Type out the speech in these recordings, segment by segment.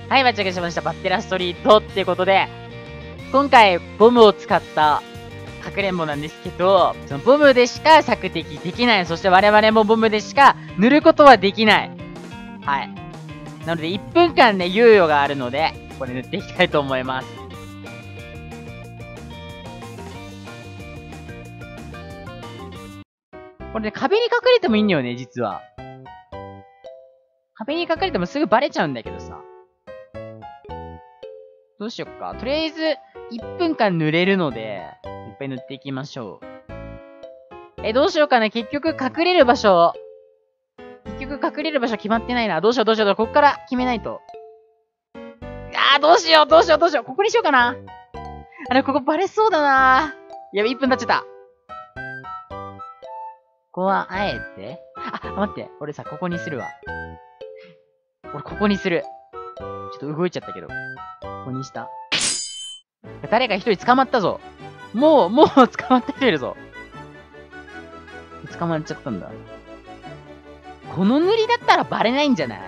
はい、間違えしました。バッテラストリートってことで、今回、ボムを使ったかくれんぼなんですけど、そのボムでしか索敵できない。そして我々もボムでしか塗ることはできない。はい。なので、1分間ね、猶予があるので、これ塗っていきたいと思います。これね、壁に隠れてもいいんだよね、実は。壁に隠れてもすぐバレちゃうんだけどさ。どうしよっか。とりあえず、1分間塗れるので、いっぱい塗っていきましょう。どうしようかな。結局隠れる場所決まってないな。どうしよう。こっから決めないと。どうしよう。ここにしようかな。ここバレそうだな。やべ、1分経っちゃった。ここは、あえて。待って。俺さ、ここにするわ。俺、ここにする。ちょっと動いちゃったけど。ここにした。誰か一人捕まったぞ。もう捕まった人いるぞ。捕まっちゃったんだ。この塗りだったらバレないんじゃない？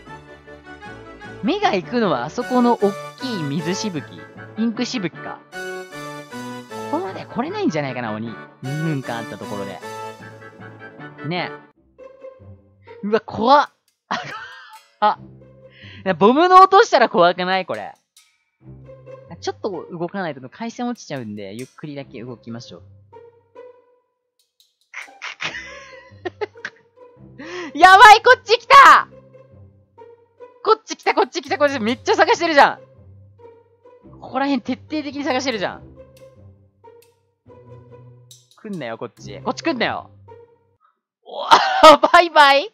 目が行くのはあそこのおっきい水しぶき。ピンクしぶきか。ここまで来れないんじゃないかな、鬼。2分間あったところで。ねえ。うわ、怖っ。ボムの音したら怖くないこれ。ちょっと動かないと回線落ちちゃうんで、ゆっくりだけ動きましょう。やばい、こっち来た。めっちゃ探してるじゃん。ここら辺徹底的に探してるじゃん。来んなよ、こっち来んなよ。バイバイ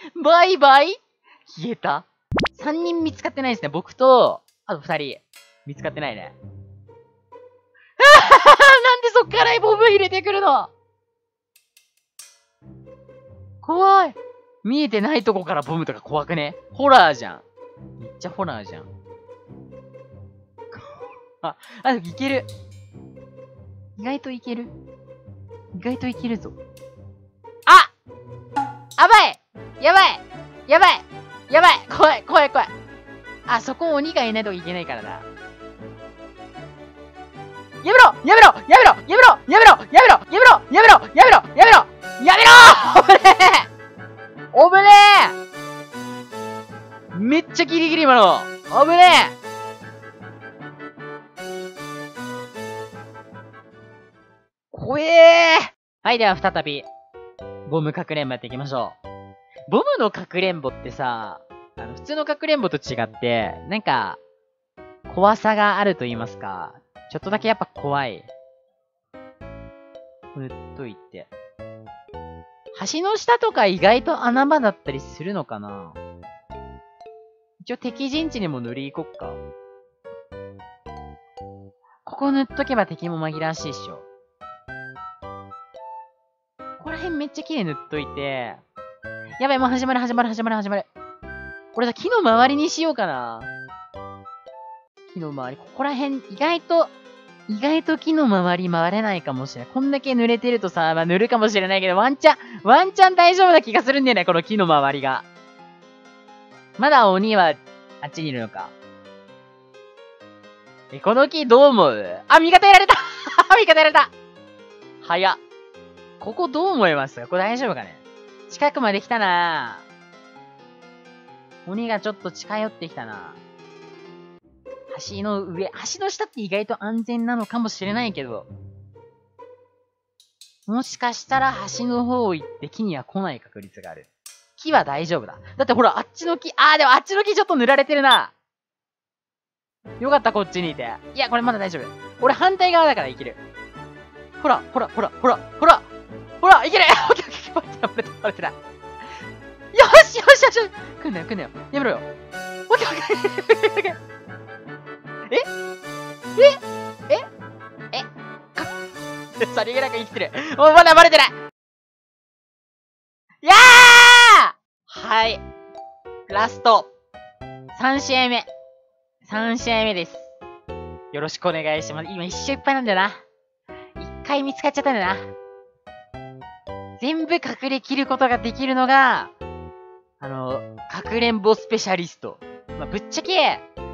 消えた。3人見つかってないですね。僕と、あと2人。見つかってないね。なんでそっからボム入れてくるの？怖い。見えてないとこからボムとか怖くね？ホラーじゃん。めっちゃホラーじゃん。いける。意外といけるぞ。やばい。怖い。そこ鬼がいないといけないからな。やめろおぶねえめっちゃギリギリ今の。おぶねえ怖えー。はい、では再び、ボムかくれんぼやっていきましょう。ボムのかくれんぼってさ、普通のかくれんぼと違って、なんか、怖さがあると言いますか、ちょっとだけやっぱ怖い。塗っといて。橋の下とか意外と穴場だったりするのかな？一応敵陣地にも塗り行こっか。ここ塗っとけば敵も紛らわしいっしょ。ここら辺めっちゃ綺麗に塗っといて。やばい、もう始まる。俺さ、木の周りにしようかな。木の周り。ここら辺、意外と木の周り回れないかもしれない。こんだけ濡れてるとさ、塗るかもしれないけど、ワンチャン大丈夫な気がするんだよね、この木の周りが。まだ鬼は、あっちにいるのか。この木どう思う？味方やられた早っ。ここどう思います？ここ大丈夫かね？近くまで来たなぁ。鬼がちょっと近寄ってきたな。橋の下って意外と安全なのかもしれないけど。もしかしたら橋の方行って木には来ない確率がある。木は大丈夫だ。だってほら、あっちの木、でもあっちの木ちょっと塗られてるな。よかった、こっちにいて。いや、これまだ大丈夫。俺反対側だからいける。ほら、いけるバレてない。よし来んなよ。やめろよ。オッケー。さりげなく生きてる。もうまだバレてない。はい。ラスト。3試合目です。よろしくお願いします。今一周いっぱいなんだよな。一回見つかっちゃったんだよな。全部隠れ切ることができるのが、かくれんぼスペシャリスト。ぶっちゃけ、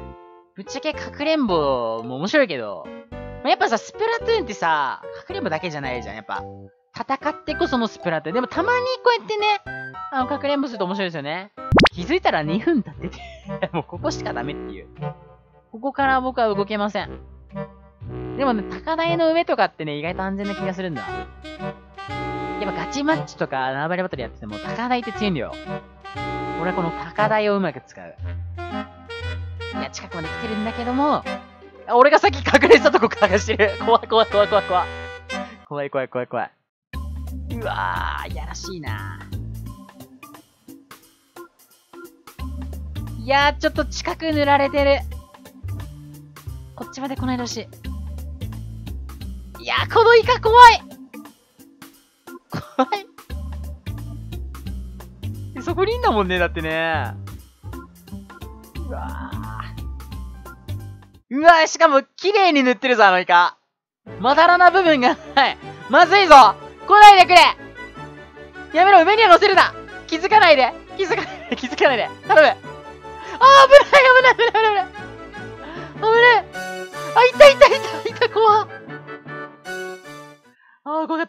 ぶっちゃけかくれんぼも面白いけど、やっぱさ、スプラトゥーンってさ、かくれんぼだけじゃないじゃん。やっぱ、戦ってこそのスプラトゥーン。でもたまにこうやってね、かくれんぼすると面白いですよね。気づいたら2分経ってて、もうここしかダメっていう。ここから僕は動けません。でもね、高台の上とかってね、意外と安全な気がするんだ。やっぱガチマッチとか縄張りバトルやってても高台って強いんだよ。俺はこの高台をうまく使う。いや、近くまで来てるんだけども、俺がさっき隠れてたとこ探してる。怖い怖い怖い怖い怖い。怖い怖い怖い怖い。うわー、いやらしいな。いやー、ちょっと近く塗られてる。こっちまで来ないでほしい。いやー、このイカ怖い。怖い。そこにいんだもんね、だってね。うわー。うわー、しかも、綺麗に塗ってるぞ、あのイカ。まだらな部分がない。まずいぞ。来ないでくれ。やめろ、上には乗せるな。気づかないで。気づかないで。気づかないで。頼む。あー、危ない危ない危ない危ない危ない。危ない。あ、いたいたいたいた、怖っ。あー、怖かった。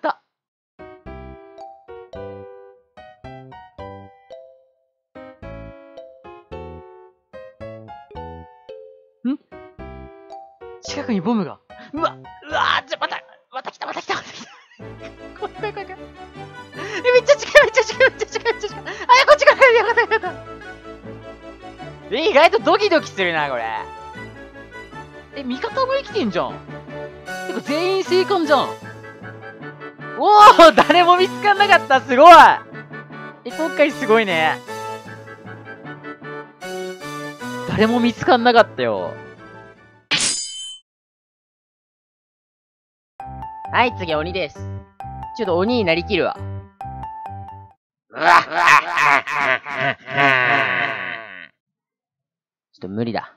ん？近くにボムが。うわ、また来た。怖い。めっちゃ近い。あ、こっちからよかった。意外とドキドキするな、これ。味方も生きてんじゃん。てか全員生還じゃん。おー、誰も見つかんなかった、すごい。今回すごいね。誰も見つかんなかったよ。はい、次鬼です。ちょっと鬼になりきるわ。ちょっと無理だ。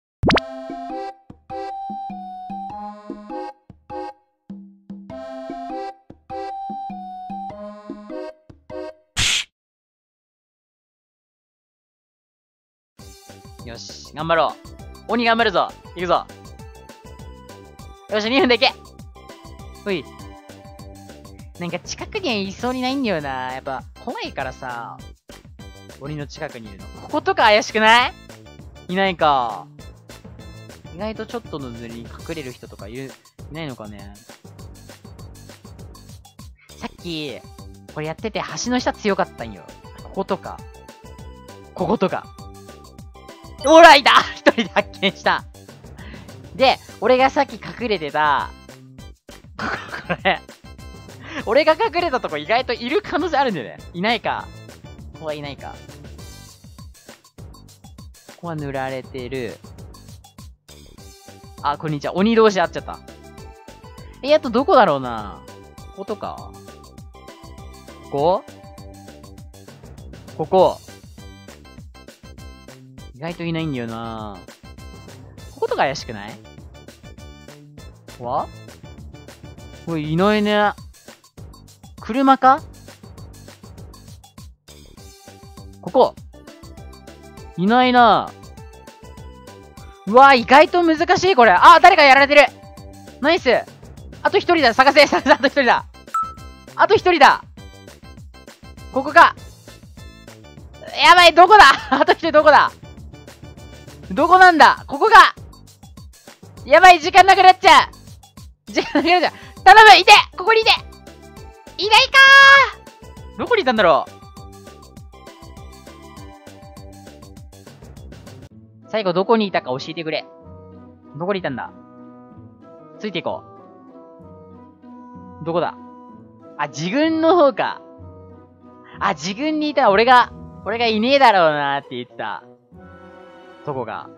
よし、頑張ろう。鬼頑張るぞ。行くぞ。よし、2分でいけ。ほい。なんか近くにいそうにないんだよな。やっぱ怖いからさ。鬼の近くにいるの。こことか怪しくない？いないか。意外とちょっとの塗りに隠れる人とかいないのかね。さっき、これやってて橋の下強かったんよ。こことか。こことか。ほら、いた！一人で発見した。で、俺がさっき隠れてた、これ。俺が隠れたとこ意外といる可能性あるんだよね。いないか。ここはいないか。ここは塗られてる。あ、こんにちは。鬼同士会っちゃった。あとどこだろうな。こことか。ここ意外といないんだよな。こことか怪しくない？これいないね。車か？ここ。いないな。うわ、意外と難しいこれ。あ、誰かやられてる。ナイス。あと一人だ。探せ。あと一人だ。ここか。やばい、どこだあと一人どこだ？どこなんだ？ここか。やばい、時間なくなっちゃう。頼む、いて！ここにいて！いないかー！どこにいたんだろう。最後どこにいたか教えてくれ。どこにいたんだ？ついていこう。どこだ？あ、自分の方か。あ、自分にいた。俺がいねえだろうなーって言ってた。とこが。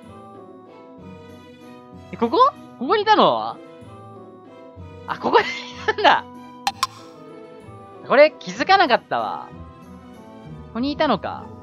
ここにいたの？あ、ここにいたんだ。これ気づかなかったわ。ここにいたのか。